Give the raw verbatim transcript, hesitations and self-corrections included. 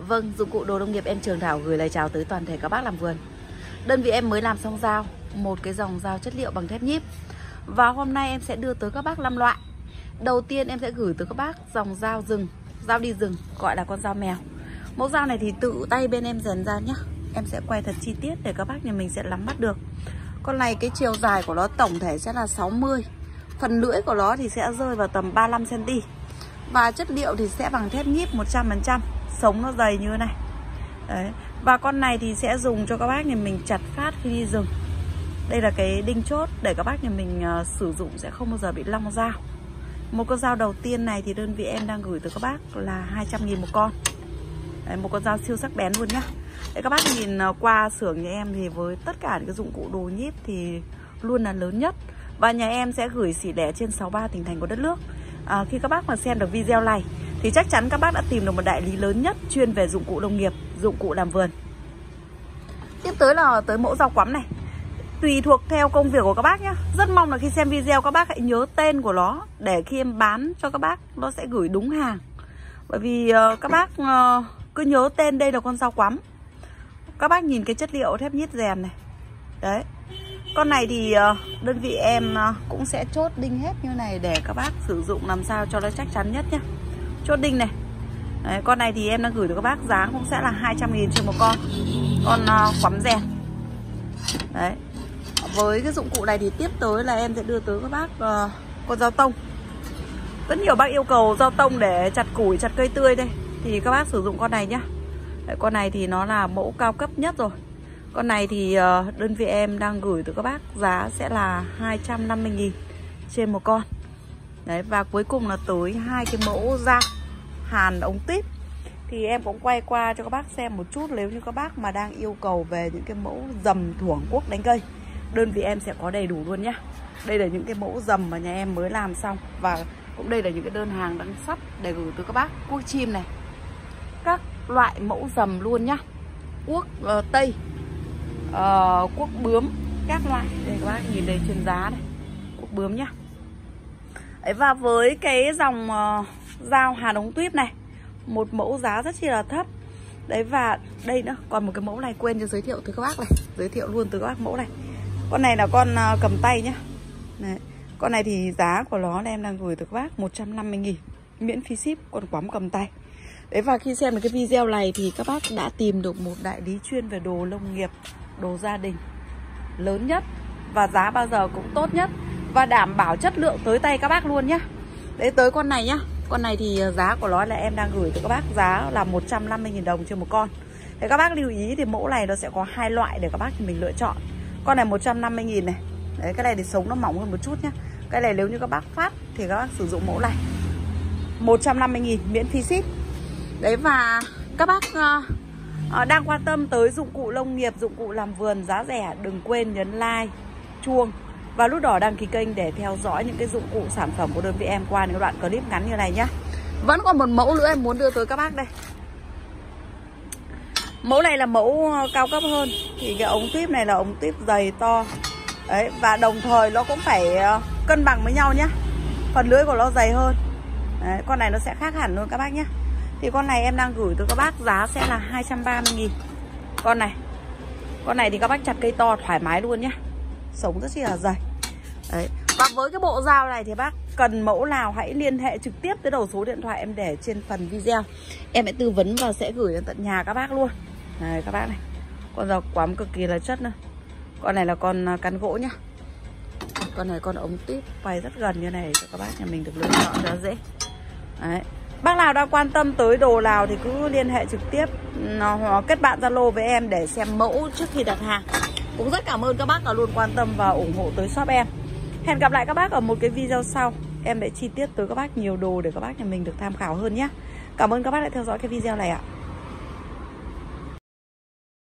Vâng, dụng cụ đồ nông nghiệp em Trường Thảo gửi lời chào tới toàn thể các bác làm vườn. Đơn vị em mới làm xong dao, một cái dòng dao chất liệu bằng thép nhíp. Và hôm nay em sẽ đưa tới các bác năm loại. Đầu tiên em sẽ gửi tới các bác dòng dao rừng, dao đi rừng, gọi là con dao mèo. Mẫu dao này thì tự tay bên em rèn ra nhá. Em sẽ quay thật chi tiết để các bác nhà mình sẽ nắm bắt được. Con này cái chiều dài của nó tổng thể sẽ là sáu mươi. Phần lưỡi của nó thì sẽ rơi vào tầm ba mươi lăm xăng ti mét. Và chất liệu thì sẽ bằng thép nhíp một trăm phần trăm. Sống nó dày như thế này. Đấy. Và con này thì sẽ dùng cho các bác nhà mình chặt phát khi đi rừng. Đây là cái đinh chốt để các bác nhà mình uh, sử dụng sẽ không bao giờ bị long dao. Một con dao đầu tiên này thì đơn vị em đang gửi tới các bác là hai trăm nghìn một con. Đấy, một con dao siêu sắc bén luôn nhá. Để các bác nhìn uh, qua xưởng nhà em thì với tất cả những cái dụng cụ đồ nhíp thì luôn là lớn nhất. Và nhà em sẽ gửi xỉ lẻ trên sáu mươi ba tỉnh thành của đất nước. À, khi các bác mà xem được video này thì chắc chắn các bác đã tìm được một đại lý lớn nhất chuyên về dụng cụ nông nghiệp, dụng cụ làm vườn. Tiếp tới là tới mẫu dao quắm này. Tùy thuộc theo công việc của các bác nhé. Rất mong là khi xem video các bác hãy nhớ tên của nó để khi em bán cho các bác nó sẽ gửi đúng hàng. Bởi vì uh, các bác uh, cứ nhớ tên đây là con dao quắm. Các bác nhìn cái chất liệu thép nhíp rèn này. Đấy. Con này thì uh, đơn vị em uh, cũng sẽ chốt đinh hết như này để các bác sử dụng làm sao cho nó chắc chắn nhất nhé. Chốt đinh này. Đấy, con này thì em đang gửi tới các bác giá cũng sẽ là hai trăm nghìn trên một con. Con uh, quắm rèn. Đấy. Với cái dụng cụ này thì tiếp tới là em sẽ đưa tới các bác uh, con dao tông. Rất nhiều bác yêu cầu dao tông để chặt củi, chặt cây tươi đây. Thì các bác sử dụng con này nhá. Đấy, con này thì nó là mẫu cao cấp nhất rồi. Con này thì uh, đơn vị em đang gửi tới các bác giá sẽ là hai trăm năm mươi nghìn trên một con. Đấy, và cuối cùng là tới hai cái mẫu dao hàn ống tuyếp. Thì em cũng quay qua cho các bác xem một chút. Nếu như các bác mà đang yêu cầu về những cái mẫu dầm thuổng cuốc đánh cây, đơn vị em sẽ có đầy đủ luôn nhá. Đây là những cái mẫu dầm mà nhà em mới làm xong. Và cũng đây là những cái đơn hàng đang sắp để gửi tới các bác. Cuốc chim này, các loại mẫu dầm luôn nhá. Cuốc uh, tây, uh, cuốc bướm, các loại. Đây các bác nhìn đây trên giá này, cuốc bướm nhá. Đấy, và với cái dòng uh, dao hàn ống tuyếp này, một mẫu giá rất chi là thấp. Đấy, và đây nữa, còn một cái mẫu này quên cho giới thiệu tới các bác này. Giới thiệu luôn tới các bác mẫu này. Con này là con uh, cầm tay nhá. Đấy. Con này thì giá của nó là em đang gửi tới các bác một trăm năm mươi nghìn, miễn phí ship, con quắm cầm tay. Đấy, và khi xem được cái video này thì các bác đã tìm được một đại lý chuyên về đồ nông nghiệp, đồ gia đình lớn nhất. Và giá bao giờ cũng tốt nhất. Và đảm bảo chất lượng tới tay các bác luôn nhá. Đấy, tới con này nhá. Con này thì giá của nó là em đang gửi tới các bác giá là một trăm năm mươi nghìn đồng trên một con. Thế các bác lưu ý thì mẫu này nó sẽ có hai loại để các bác mình lựa chọn. Con này một trăm năm mươi nghìn này. Đấy, cái này thì sống nó mỏng hơn một chút nhá. Cái này nếu như các bác phát thì các bác sử dụng mẫu này một trăm năm mươi nghìn miễn phí ship. Đấy, và các bác uh, uh, đang quan tâm tới dụng cụ nông nghiệp, dụng cụ làm vườn giá rẻ, đừng quên nhấn like, chuông và nút đỏ đăng ký kênh để theo dõi những cái dụng cụ sản phẩm của đơn vị em qua những đoạn clip ngắn như này nhá. Vẫn còn một mẫu nữa em muốn đưa tới các bác đây. Mẫu này là mẫu cao cấp hơn. Thì cái ống tuyếp này là ống tuyếp dày to. Đấy, và đồng thời nó cũng phải cân bằng với nhau nhá. Phần lưỡi của nó dày hơn. Đấy, con này nó sẽ khác hẳn luôn các bác nhá. Thì con này em đang gửi tới các bác giá sẽ là hai trăm ba mươi nghìn. Con này. Con này thì các bác chặt cây to thoải mái luôn nhá. Sống rất là dày. Đấy. Và với cái bộ dao này thì bác cần mẫu nào hãy liên hệ trực tiếp tới đầu số điện thoại em để trên phần video. Em sẽ tư vấn và sẽ gửi đến tận nhà các bác luôn. Này các bác này. Con dao quắm cực kỳ là chất nữa. Con này là con cán gỗ nhá. Con này con ống tuyếp quay rất gần như này cho các bác nhà mình được lựa chọn cho dễ. Đấy. Bác nào đang quan tâm tới đồ nào thì cứ liên hệ trực tiếp, nó kết bạn Zalo với em để xem mẫu trước khi đặt hàng. Cũng rất cảm ơn các bác đã luôn quan tâm và ủng hộ tới shop em. Hẹn gặp lại các bác ở một cái video sau. Em sẽ chi tiết tới các bác nhiều đồ để các bác nhà mình được tham khảo hơn nhé. Cảm ơn các bác đã theo dõi cái video này ạ.